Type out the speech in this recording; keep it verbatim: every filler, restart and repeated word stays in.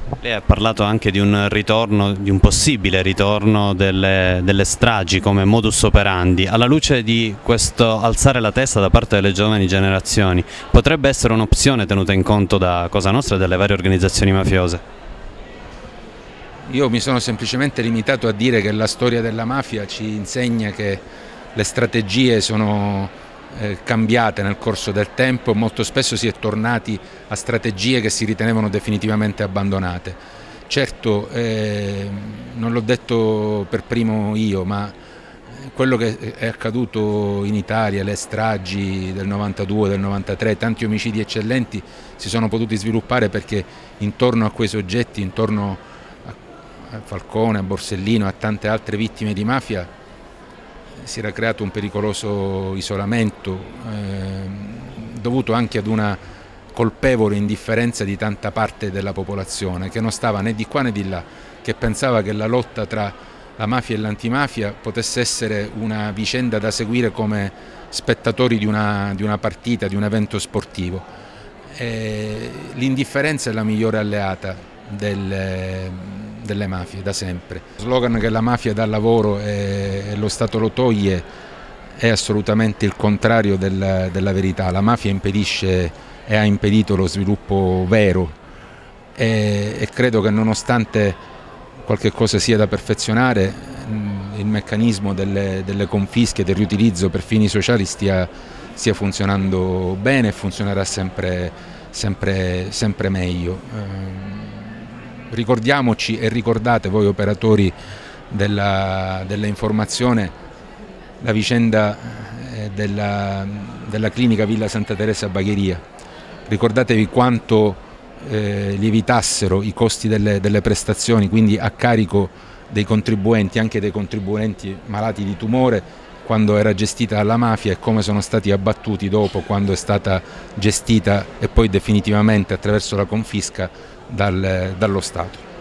Lei ha parlato anche di un ritorno, di un possibile ritorno delle, delle stragi come modus operandi. Alla luce di questo alzare la testa da parte delle giovani generazioni, potrebbe essere un'opzione tenuta in conto da Cosa Nostra e dalle varie organizzazioni mafiose? Io mi sono semplicemente limitato a dire che la storia della mafia ci insegna che le strategie sono eh, cambiate nel corso del tempo, molto spesso si è tornati a strategie che si ritenevano definitivamente abbandonate. Certo, eh, non l'ho detto per primo io, ma quello che è accaduto in Italia, le stragi del novantadue, del novantatré, tanti omicidi eccellenti si sono potuti sviluppare perché intorno a quei soggetti, intorno a Falcone, a Borsellino, a tante altre vittime di mafia, si era creato un pericoloso isolamento eh, dovuto anche ad una colpevole indifferenza di tanta parte della popolazione che non stava né di qua né di là, che pensava che la lotta tra la mafia e l'antimafia potesse essere una vicenda da seguire come spettatori di una, di una partita, di un evento sportivo. L'indifferenza è la migliore alleata delle, delle mafie da sempre. Lo slogan che la mafia dà lavoro e, e lo Stato lo toglie è assolutamente il contrario del, della verità. La mafia impedisce e ha impedito lo sviluppo vero e, e credo che nonostante qualche cosa sia da perfezionare, il meccanismo delle, delle confische e del riutilizzo per fini sociali stia, stia funzionando bene e funzionerà sempre, sempre, sempre meglio. Ricordiamoci e ricordate voi operatori della, dell'informazione la vicenda della, della clinica Villa Santa Teresa a Bagheria. Ricordatevi quanto eh, lievitassero i costi delle, delle prestazioni, quindi a carico dei contribuenti, anche dei contribuenti malati di tumore, quando era gestita dalla mafia e come sono stati abbattuti dopo quando è stata gestita e poi definitivamente attraverso la confisca dal, dallo Stato.